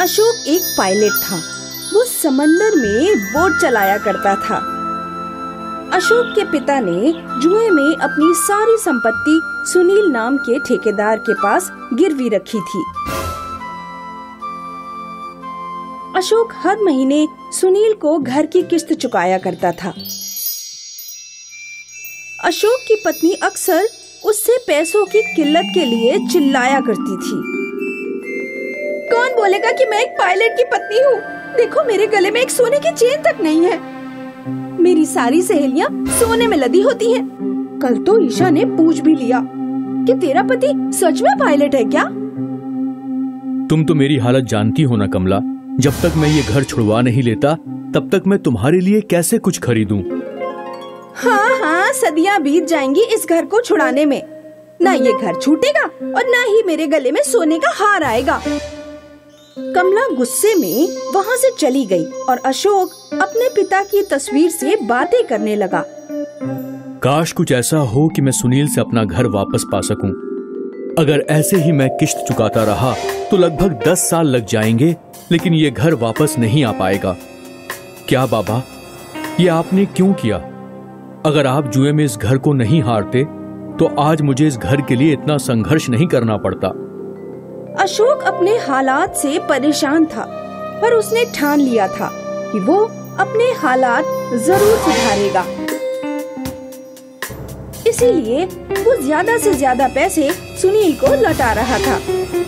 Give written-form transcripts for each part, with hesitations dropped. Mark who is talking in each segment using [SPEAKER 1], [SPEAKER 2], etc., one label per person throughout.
[SPEAKER 1] अशोक एक पायलट था। वो समंदर में बोट चलाया करता था। अशोक के पिता ने जुए में अपनी सारी संपत्ति सुनील नाम के ठेकेदार के पास गिरवी रखी थी। अशोक हर महीने सुनील को घर की किस्त चुकाया करता था। अशोक की पत्नी अक्सर उससे पैसों की किल्लत के लिए चिल्लाया करती थी। कौन बोलेगा कि मैं एक पायलट की पत्नी हूँ? देखो मेरे गले में एक सोने की चेन तक नहीं है। मेरी सारी सहेलियाँ सोने में लदी होती हैं। कल तो ईशा ने पूछ भी लिया कि तेरा पति सच में पायलट है क्या?
[SPEAKER 2] तुम तो मेरी हालत जानती हो ना कमला। जब तक मैं ये घर छुड़वा नहीं लेता तब तक मैं तुम्हारे लिए कैसे कुछ खरीदूं?
[SPEAKER 1] हाँ, सदियां बीत जाएंगी इस घर को छुड़ाने में। ना ये घर छूटेगा और ना ही मेरे गले में सोने का हार आएगा। कमला गुस्से में वहाँ से चली गई और अशोक अपने पिता की तस्वीर से बातें करने लगा।
[SPEAKER 2] काश कुछ ऐसा हो कि मैं सुनील से अपना घर वापस पा सकूं। अगर ऐसे ही मैं किश्त चुकाता रहा तो लगभग 10 साल लग जाएंगे, लेकिन ये घर वापस नहीं आ पाएगा। क्या बाबा, ये आपने क्यों किया? अगर आप जुए में इस घर को नहीं हारते तो आज मुझे इस घर के लिए इतना संघर्ष नहीं करना पड़ता।
[SPEAKER 1] अशोक अपने हालात से परेशान था, पर उसने ठान लिया था कि वो अपने हालात जरूर सुधारेगा। इसीलिए वो ज्यादा से ज्यादा पैसे सुनील को लौटा रहा था।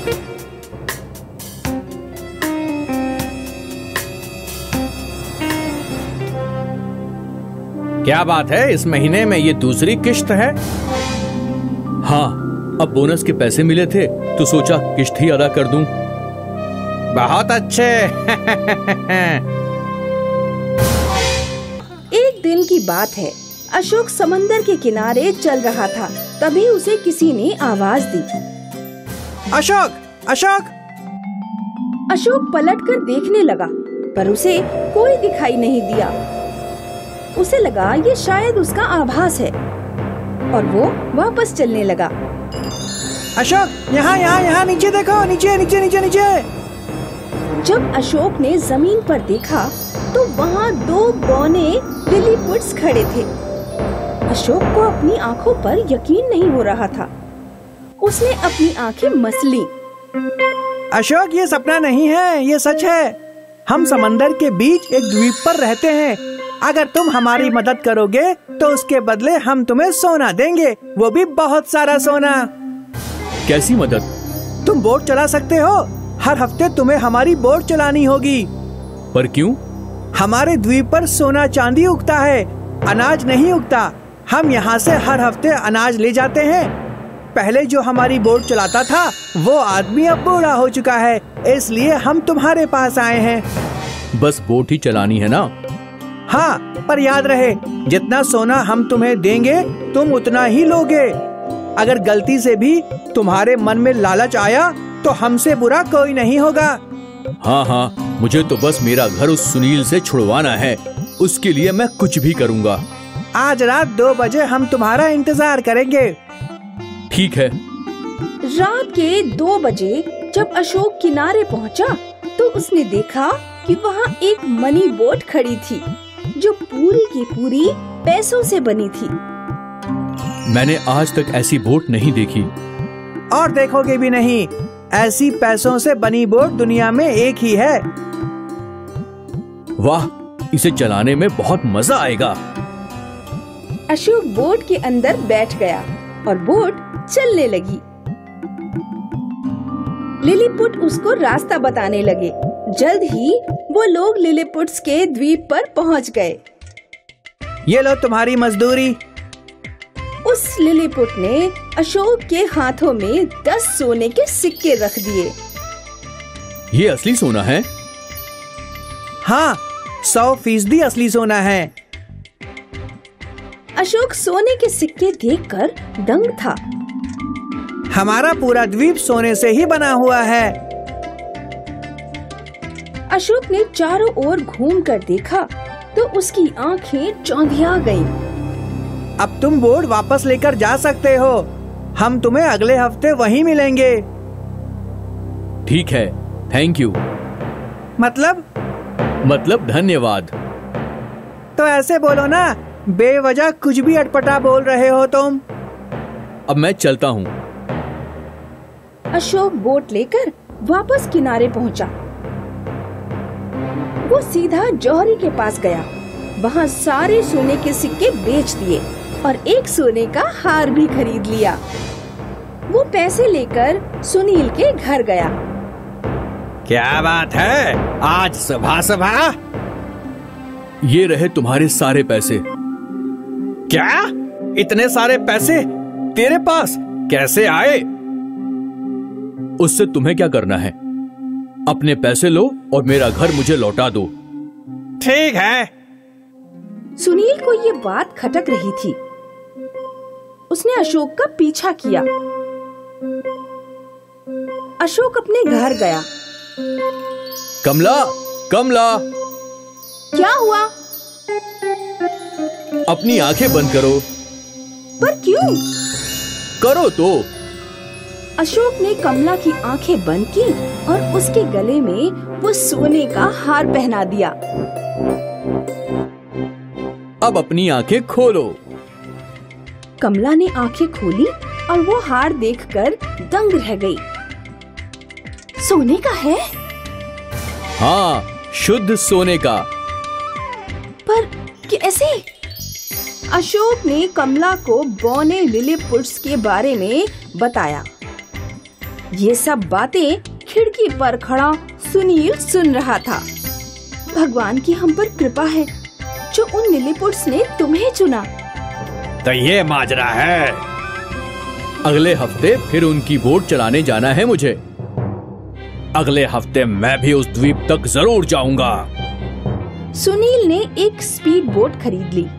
[SPEAKER 3] क्या बात है, इस महीने में ये दूसरी किश्त है?
[SPEAKER 2] हाँ, अब बोनस के पैसे मिले थे तो सोचा किश्त ही अदा कर दूं।
[SPEAKER 3] बहुत अच्छे।
[SPEAKER 1] एक दिन की बात है, अशोक समंदर के किनारे चल रहा था। तभी उसे किसी ने आवाज दी।
[SPEAKER 3] अशोक, अशोक!
[SPEAKER 1] अशोक पलटकर देखने लगा, पर उसे कोई दिखाई नहीं दिया। उसे लगा ये शायद उसका आभास है और वो वापस चलने लगा।
[SPEAKER 3] अशोक, यहाँ नीचे देखो, नीचे नीचे नीचे नीचे।
[SPEAKER 1] जब अशोक ने जमीन पर देखा तो वहाँ 2 बौने लिलीपुट्स खड़े थे। अशोक को अपनी आंखों पर यकीन नहीं हो रहा था। उसने अपनी आंखें मसली।
[SPEAKER 3] अशोक, ये सपना नहीं है, ये सच है। हम समंदर के बीच एक द्वीप पर रहते हैं। अगर तुम हमारी मदद करोगे तो उसके बदले हम तुम्हें सोना देंगे, वो भी बहुत सारा सोना।
[SPEAKER 2] कैसी मदद?
[SPEAKER 3] तुम बोट चला सकते हो। हर हफ्ते तुम्हें हमारी बोट चलानी होगी।
[SPEAKER 2] पर क्यों?
[SPEAKER 3] हमारे द्वीप पर सोना चांदी उगता है, अनाज नहीं उगता। हम यहाँ से हर हफ्ते अनाज ले जाते हैं। पहले जो हमारी बोट चलाता था वो आदमी अब बूढ़ा हो चुका है, इसलिए हम तुम्हारे पास आए हैं।
[SPEAKER 2] बस बोट ही चलानी है ना?
[SPEAKER 3] हाँ, पर याद रहे, जितना सोना हम तुम्हें देंगे तुम उतना ही लोगे। अगर गलती से भी तुम्हारे मन में लालच आया तो हमसे बुरा कोई नहीं होगा।
[SPEAKER 2] हाँ, मुझे तो बस मेरा घर उस सुनील से छुड़वाना है। उसके लिए मैं कुछ भी करूँगा।
[SPEAKER 3] आज रात 2 बजे हम तुम्हारा इंतजार करेंगे।
[SPEAKER 2] ठीक है।
[SPEAKER 1] रात के 2 बजे जब अशोक किनारे पहुंचा तो उसने देखा कि वहाँ एक मनी बोट खड़ी थी जो पूरी की पूरी पैसों से बनी थी।
[SPEAKER 2] मैंने आज तक ऐसी बोट नहीं देखी
[SPEAKER 3] और देखोगे भी नहीं। ऐसी पैसों से बनी बोट दुनिया में एक ही है।
[SPEAKER 2] वाह, इसे चलाने में बहुत मजा आएगा।
[SPEAKER 1] अशोक बोट के अंदर बैठ गया और बोट चलने लगी। लिलीपुट उसको रास्ता बताने लगे। जल्द ही वो लोग लिलीपुट्स के द्वीप पर पहुंच गए।
[SPEAKER 3] ये लो तुम्हारी मजदूरी।
[SPEAKER 1] उस लिलीपुट ने अशोक के हाथों में 10 सोने के सिक्के रख दिए।
[SPEAKER 2] ये असली सोना है?
[SPEAKER 3] हाँ, 100% असली सोना है।
[SPEAKER 1] अशोक सोने के सिक्के देखकर दंग था।
[SPEAKER 3] हमारा पूरा द्वीप सोने से ही बना हुआ है।
[SPEAKER 1] अशोक ने चारों ओर घूमकर देखा तो उसकी आंखें चौंधिया गईं।
[SPEAKER 3] अब तुम बोट वापस लेकर जा सकते हो। हम तुम्हें अगले हफ्ते वहीं मिलेंगे।
[SPEAKER 2] ठीक है, थैंक यू।
[SPEAKER 3] मतलब
[SPEAKER 2] धन्यवाद।
[SPEAKER 3] तो ऐसे बोलो ना, बेवजह कुछ भी अटपटा बोल रहे हो तुम।
[SPEAKER 2] अब मैं चलता हूँ।
[SPEAKER 1] अशोक बोट लेकर वापस किनारे पहुंचा। वो सीधा जौहरी के पास गया। वहाँ सारे सोने के सिक्के बेच दिए और एक सोने का हार भी खरीद लिया। वो पैसे लेकर सुनील के घर गया।
[SPEAKER 3] क्या बात है, आज सुबह सुबह?
[SPEAKER 2] ये रहे तुम्हारे सारे पैसे।
[SPEAKER 3] क्या? इतने सारे पैसे तेरे पास कैसे आए?
[SPEAKER 2] उससे तुम्हें क्या करना है? अपने पैसे लो और मेरा घर मुझे लौटा दो।
[SPEAKER 3] ठीक है।
[SPEAKER 1] सुनील को ये बात खटक रही थी। उसने अशोक का पीछा किया। अशोक अपने घर गया।
[SPEAKER 2] कमला, कमला,
[SPEAKER 1] क्या हुआ?
[SPEAKER 2] अपनी आंखें बंद करो।
[SPEAKER 1] पर क्यों?
[SPEAKER 2] करो तो।
[SPEAKER 1] अशोक ने कमला की आंखें बंद की और उसके गले में वो सोने का हार पहना दिया।
[SPEAKER 2] अब अपनी आंखें खोलो।
[SPEAKER 1] कमला ने आंखें खोली और वो हार देखकर दंग रह गई। सोने का है?
[SPEAKER 2] हाँ, शुद्ध सोने का।
[SPEAKER 1] पर कैसे? अशोक ने कमला को बौने लिलीपुट्स के बारे में बताया। ये सब बातें खिड़की पर खड़ा सुनील सुन रहा था। भगवान की हम पर कृपा है जो उन लिलीपुट्स ने तुम्हें चुना।
[SPEAKER 3] तो ये माजरा है।
[SPEAKER 2] अगले हफ्ते फिर उनकी बोट चलाने जाना है मुझे।
[SPEAKER 3] अगले हफ्ते मैं भी उस द्वीप तक जरूर जाऊंगा।
[SPEAKER 1] सुनील ने एक स्पीड बोट खरीद ली।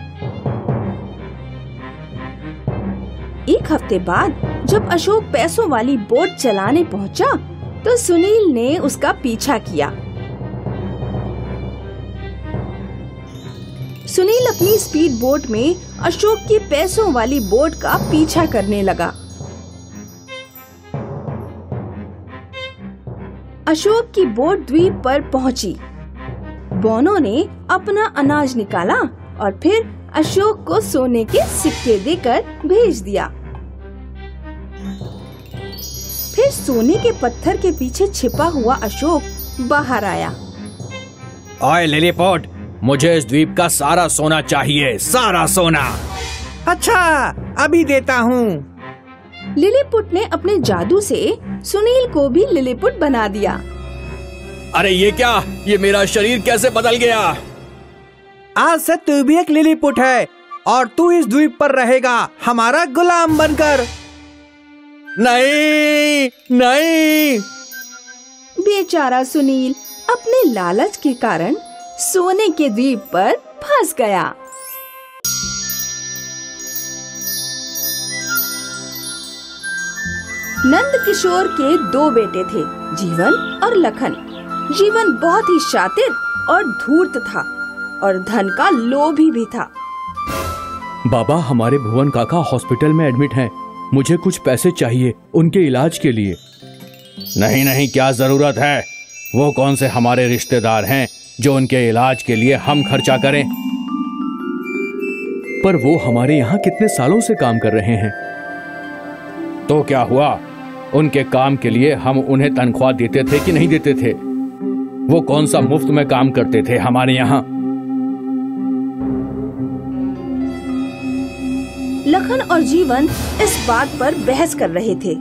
[SPEAKER 1] एक हफ्ते बाद जब अशोक पैसों वाली बोट चलाने पहुंचा तो सुनील ने उसका पीछा किया। सुनील अपनी स्पीड बोट में अशोक की पैसों वाली बोट का पीछा करने लगा। अशोक की बोट द्वीप पर पहुंची। बौनों ने अपना अनाज निकाला और फिर अशोक को सोने के सिक्के देकर भेज दिया। फिर सोने के पत्थर के पीछे छिपा हुआ अशोक बाहर आया।
[SPEAKER 3] ओए लिलीपुट, मुझे इस द्वीप का सारा सोना चाहिए, सारा सोना। अच्छा, अभी देता हूँ।
[SPEAKER 1] लिलीपुट ने अपने जादू से सुनील को भी लिलीपुट बना दिया।
[SPEAKER 2] अरे ये क्या? ये मेरा शरीर कैसे बदल गया?
[SPEAKER 3] आज से तू भी एक लिलीपुट है और तू इस द्वीप पर रहेगा हमारा गुलाम बनकर।
[SPEAKER 2] नहीं, नहीं।
[SPEAKER 1] बेचारा सुनील अपने लालच के कारण सोने के द्वीप पर फंस गया। नंद किशोर के 2 बेटे थे, जीवन और लखन। जीवन बहुत ही शातिर और धूर्त था और धन का लोभी भी था।
[SPEAKER 2] बाबा, हमारे भुवन काका हॉस्पिटल में एडमिट हैं। मुझे कुछ पैसे चाहिए उनके इलाज के लिए।
[SPEAKER 3] नहीं नहीं, क्या जरूरत है? वो कौन से हमारे रिश्तेदार हैं जो उनके इलाज के लिए हम खर्चा करें?
[SPEAKER 2] पर वो हमारे यहाँ कितने सालों से काम कर रहे हैं।
[SPEAKER 3] तो क्या हुआ? उनके काम के लिए हम उन्हें तनख्वाह देते थे कि नहीं देते थे? वो कौन सा मुफ्त में काम करते थे हमारे यहाँ?
[SPEAKER 1] लखन और जीवन इस बात पर बहस कर रहे थे।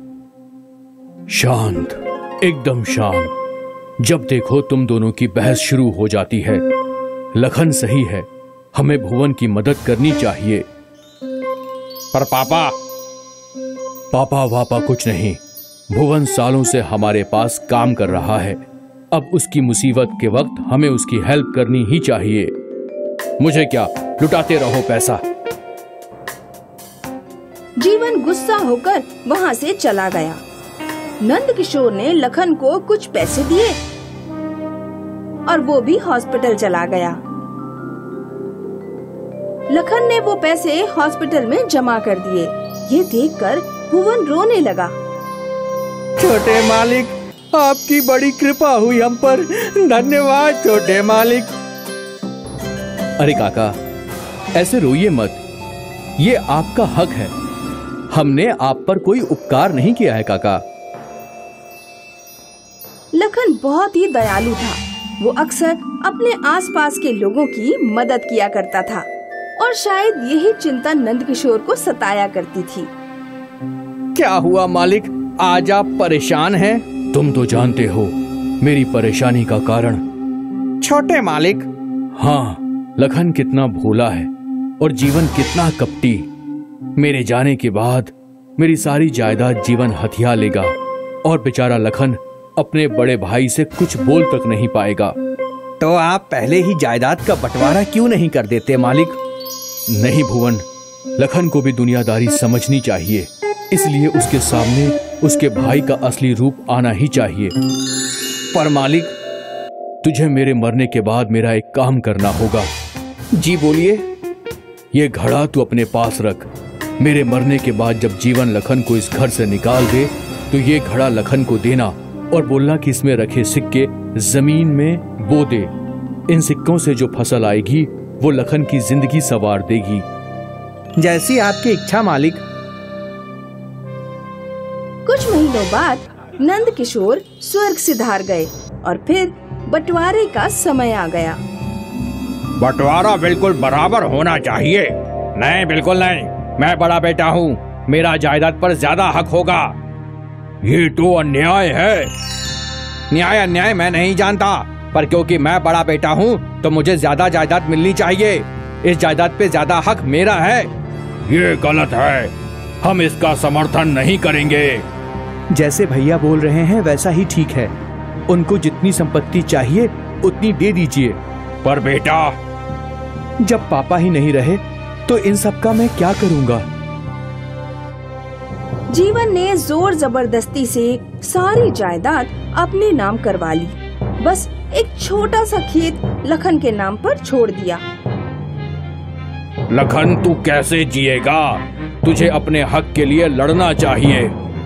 [SPEAKER 2] शांत, एकदम शांत। जब देखो तुम दोनों की बहस शुरू हो जाती है। लखन सही है, हमें भुवन की मदद करनी चाहिए।
[SPEAKER 3] पर पापा
[SPEAKER 2] वापा कुछ नहीं। भुवन सालों से हमारे पास काम कर रहा है। अब उसकी मुसीबत के वक्त हमें उसकी हेल्प करनी ही चाहिए।
[SPEAKER 3] मुझे क्या, लुटाते रहो पैसा।
[SPEAKER 1] जीवन गुस्सा होकर वहाँ से चला गया। नंद किशोर ने लखन को कुछ पैसे दिए और वो भी हॉस्पिटल चला गया। लखन ने वो पैसे हॉस्पिटल में जमा कर दिए। ये देखकर भुवन रोने लगा।
[SPEAKER 3] छोटे मालिक, आपकी बड़ी कृपा हुई हम पर। धन्यवाद छोटे मालिक।
[SPEAKER 2] अरे काका, ऐसे रोइए मत, ये आपका हक है। हमने आप पर कोई उपकार नहीं किया है काका।
[SPEAKER 1] लखन बहुत ही दयालु था। वो अक्सर अपने आसपास के लोगों की मदद किया करता था और शायद यही चिंता नंदकिशोर को सताया करती थी।
[SPEAKER 2] क्या हुआ मालिक, आज आप परेशान हैं? तुम तो जानते हो मेरी परेशानी का कारण।
[SPEAKER 3] छोटे मालिक।
[SPEAKER 2] हाँ, लखन कितना भोला है और जीवन कितना कपटी। मेरे जाने के बाद मेरी सारी जायदाद जीवन हथिया लेगा और बेचारा लखन अपने बड़े भाई से कुछ बोल तक नहीं पाएगा।
[SPEAKER 3] तो आप पहले ही जायदाद का बंटवारा क्यों नहीं कर देते मालिक?
[SPEAKER 2] नहीं भुवन, लखन को भी दुनियादारी समझनी चाहिए, इसलिए उसके सामने उसके भाई का असली रूप आना ही चाहिए। पर मालिक, तुझे मेरे मरने के बाद मेरा एक काम करना होगा।
[SPEAKER 3] जी बोलिए।
[SPEAKER 2] ये घड़ा तू अपने पास रख। मेरे मरने के बाद जब जीवन लखन को इस घर से निकाल दे तो ये घड़ा लखन को देना और बोलना कि इसमें रखे सिक्के जमीन में बो दे। इन सिक्कों से जो फसल आएगी वो लखन की जिंदगी संवार देगी।
[SPEAKER 3] जैसी आपकी इच्छा मालिक।
[SPEAKER 1] कुछ महीनों बाद नंदकिशोर स्वर्ग सिधार गए और फिर बंटवारे का समय आ गया।
[SPEAKER 4] बंटवारा बिल्कुल बराबर होना चाहिए। नहीं, बिल्कुल नहीं। मैं बड़ा बेटा हूँ, मेरा जायदाद पर ज्यादा हक होगा। ये तो अन्याय है। न्याय अन्याय मैं नहीं जानता, पर क्योंकि मैं बड़ा बेटा हूँ तो मुझे ज्यादा जायदाद मिलनी चाहिए। इस जायदाद पे ज्यादा हक मेरा है। ये गलत है, हम इसका समर्थन नहीं करेंगे।
[SPEAKER 3] जैसे भैया बोल रहे हैं वैसा ही ठीक है। उनको जितनी संपत्ति चाहिए उतनी दे दीजिए।
[SPEAKER 4] पर बेटा,
[SPEAKER 3] जब पापा ही नहीं रहे तो इन सब का मैं क्या करूँगा?
[SPEAKER 1] जीवन ने जोर जबरदस्ती से सारी जायदाद अपने नाम करवा ली। बस एक छोटा सा खेत लखन के नाम पर छोड़ दिया।
[SPEAKER 4] लखन, तू कैसे जिएगा? तुझे अपने हक के लिए लड़ना चाहिए।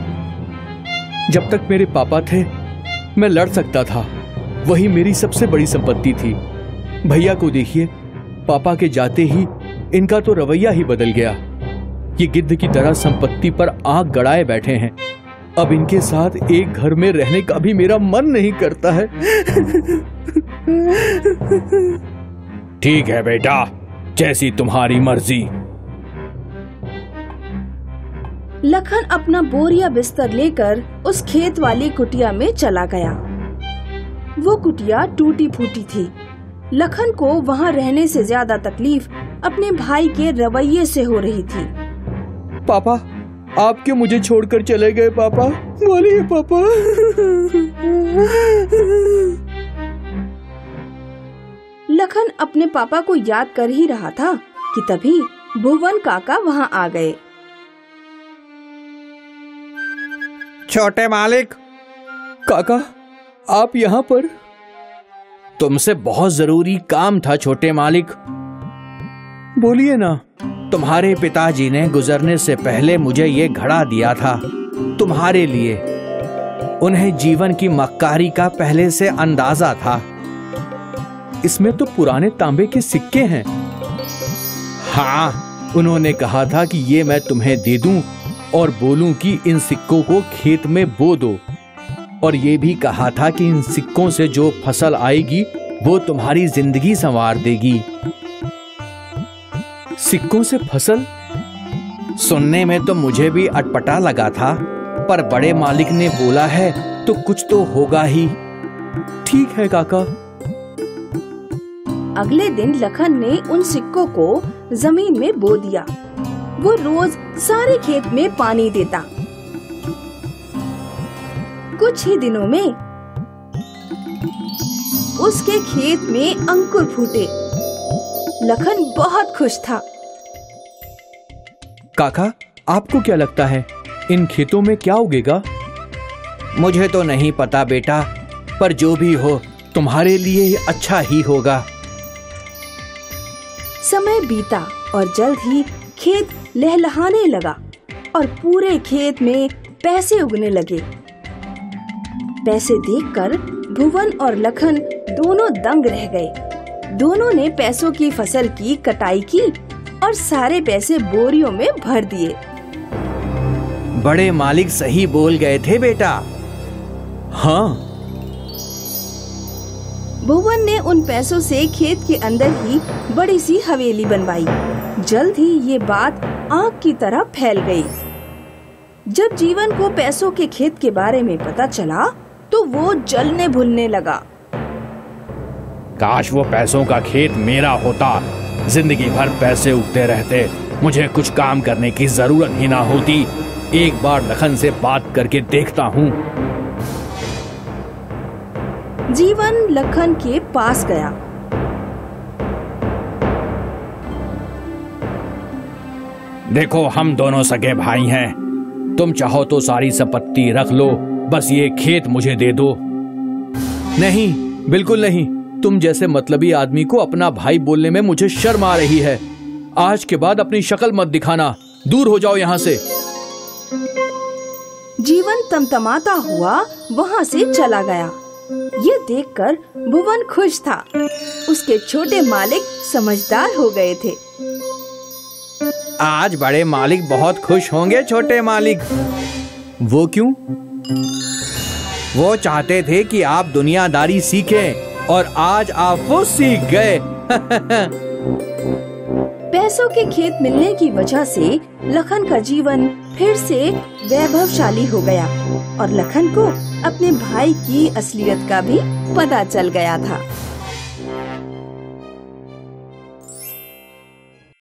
[SPEAKER 2] जब तक मेरे पापा थे मैं लड़ सकता था, वही मेरी सबसे बड़ी संपत्ति थी। भैया को देखिए, पापा के जाते ही इनका तो रवैया ही बदल गया। ये गिद्ध की तरह संपत्ति पर आंख गड़ाए बैठे हैं। अब इनके साथ एक घर में रहने का भी मेरा मन नहीं करता है।
[SPEAKER 4] ठीक है बेटा, जैसी तुम्हारी मर्जी।
[SPEAKER 1] लखन अपना बोरिया बिस्तर लेकर उस खेत वाली कुटिया में चला गया। वो कुटिया टूटी फूटी थी। लखन को वहाँ रहने से ज्यादा तकलीफ अपने भाई के रवैये से हो रही थी।
[SPEAKER 3] पापा, आप क्यों मुझे छोड़कर चले गए? पापा बोलिए पापा।
[SPEAKER 1] लखन अपने पापा को याद कर ही रहा था कि तभी भुवन काका वहाँ आ गए।
[SPEAKER 3] छोटे मालिक।
[SPEAKER 2] काका, आप यहाँ पर?
[SPEAKER 3] तुमसे बहुत जरूरी काम था छोटे मालिक।
[SPEAKER 2] बोलिए ना।
[SPEAKER 3] तुम्हारे पिताजी ने गुजरने से पहले मुझे ये घड़ा दिया था तुम्हारे लिए। उन्हें जीवन की मक्कारी का पहले से अंदाजा था।
[SPEAKER 2] इसमें तो पुराने तांबे के सिक्के हैं।
[SPEAKER 3] हाँ, उन्होंने कहा था कि ये मैं तुम्हें दे दूं और बोलूं कि इन सिक्कों को खेत में बो दो। और ये भी कहा था कि इन सिक्कों से जो फसल आएगी वो तुम्हारी जिंदगी संवार देगी।
[SPEAKER 2] सिक्कों से फसल?
[SPEAKER 3] सुनने में तो मुझे भी अटपटा लगा था, पर बड़े मालिक ने बोला है तो कुछ तो होगा ही।
[SPEAKER 2] ठीक है काका।
[SPEAKER 1] अगले दिन लखन ने उन सिक्कों को जमीन में बो दिया। वो रोज सारे खेत में पानी देता। कुछ ही दिनों में उसके खेत में अंकुर फूटे। लखन बहुत खुश था।
[SPEAKER 2] काका, आपको क्या लगता है इन खेतों में क्या उगेगा?
[SPEAKER 3] मुझे तो नहीं पता बेटा, पर जो भी हो तुम्हारे लिए अच्छा ही होगा।
[SPEAKER 1] समय बीता और जल्द ही खेत लहलहाने लगा और पूरे खेत में पैसे उगने लगे। पैसे देखकर भुवन और लखन दोनों दंग रह गए। दोनों ने पैसों की फसल की कटाई की और सारे पैसे बोरियों में भर दिए।
[SPEAKER 3] बड़े मालिक सही बोल गए थे बेटा।
[SPEAKER 2] हाँ,
[SPEAKER 1] भुवन ने उन पैसों से खेत के अंदर ही बड़ी सी हवेली बनवाई। जल्द ही ये बात आग की तरह फैल गई। जब जीवन को पैसों के खेत के बारे में पता चला तो वो जलने भुनने लगा।
[SPEAKER 4] काश वो पैसों का खेत मेरा होता, जिंदगी भर पैसे उगते रहते, मुझे कुछ काम करने की जरूरत ही ना होती। एक बार लखन से बात करके देखता हूँ।
[SPEAKER 1] जीवन लखन के पास गया।
[SPEAKER 4] देखो, हम दोनों सगे भाई हैं। तुम चाहो तो सारी संपत्ति रख लो, बस ये खेत मुझे दे दो।
[SPEAKER 2] नहीं, बिल्कुल नहीं। तुम जैसे मतलबी आदमी को अपना भाई बोलने में मुझे शर्म आ रही है। आज के बाद अपनी शक्ल मत दिखाना, दूर हो जाओ यहाँ से।
[SPEAKER 1] जीवन तमतमाता हुआ वहाँ से चला गया। ये देखकर भुवन खुश था। उसके छोटे मालिक समझदार हो गए थे।
[SPEAKER 3] आज बड़े मालिक बहुत खुश होंगे छोटे मालिक।
[SPEAKER 2] वो क्यों?
[SPEAKER 3] वो चाहते थे कि आप दुनियादारी सीखें और आज आप वो सीख गए।
[SPEAKER 1] पैसों के खेत मिलने की वजह से लखन का जीवन फिर से वैभवशाली हो गया और लखन को अपने भाई की असलियत का भी पता चल गया था।